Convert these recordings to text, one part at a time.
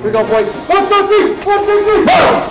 we go, boys. 1, 2, 3. 1, 2, 3. March!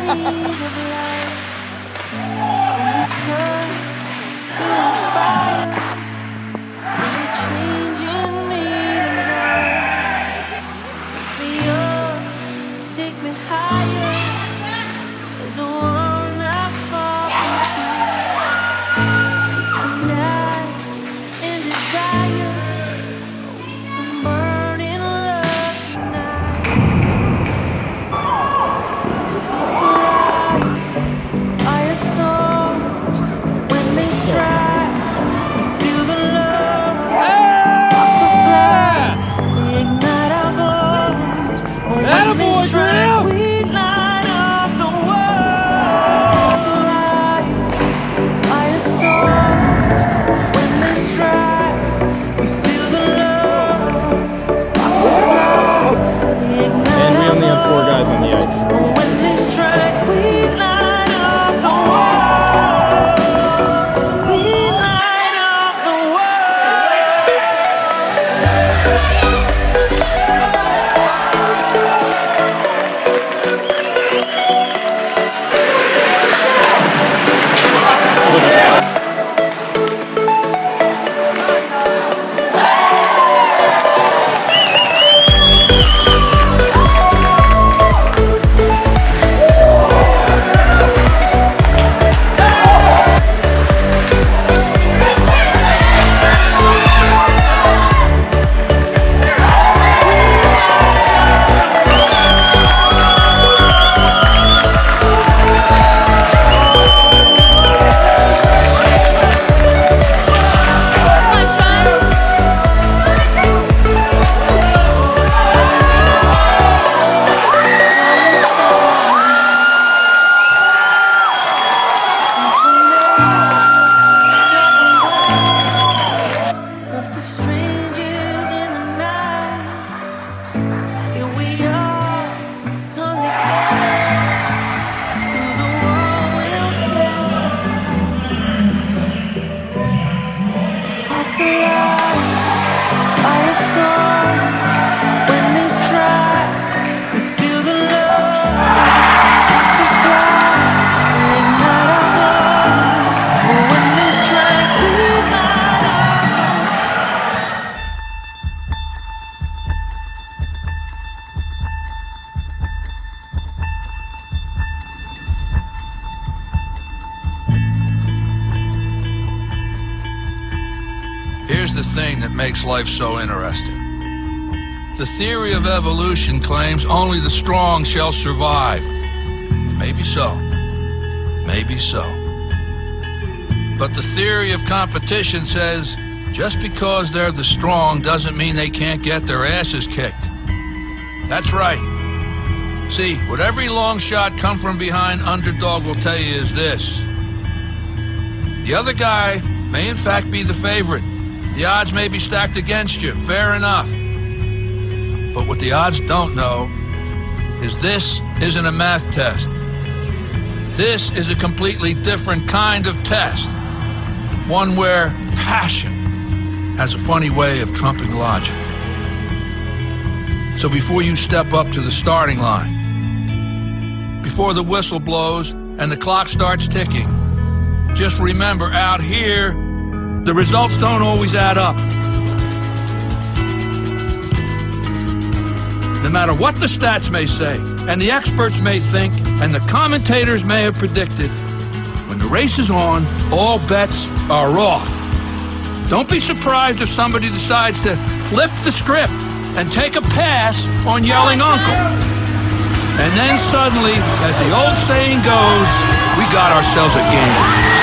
Take me higher. There's a world not far from here. Night and desire, I'm burning love tonight. Hearts alive, firestorms when they strike. We feel the love, sparks will fly. They ignite our bones. When they strike, we light up the world. It's alive, firestorms when they strike. We feel the love, sparks will fly. They ignite And we only have 4 guys on the ice. when they strike, we light up the world. We light up the world. Perfect strangers in the night. Here we all come together. Through the world we'll testify. Hearts alive, firestorms when they strike. We feel the love, sparks will fly. They ignite our bones. When they strike, we light up. Here's the thing that makes life so interesting. The theory of evolution claims only the strong shall survive. Maybe so. Maybe so. But the theory of competition says just because they're the strong doesn't mean they can't get their asses kicked. That's right. See, what every long shot come from behind underdog will tell you is this. The other guy may in fact be the favorite. The odds may be stacked against you, fair enough. But what the odds don't know is this isn't a math test. This is a completely different kind of test. One where passion has a funny way of trumping logic. So before you step up to the starting line, before the whistle blows and the clock starts ticking, just remember out here, the results don't always add up. No matter what the stats may say, and the experts may think, and the commentators may have predicted, when the race is on, all bets are off. Don't be surprised if somebody decides to flip the script and take a pass on yelling uncle. And then suddenly, as the old saying goes, we got ourselves a game.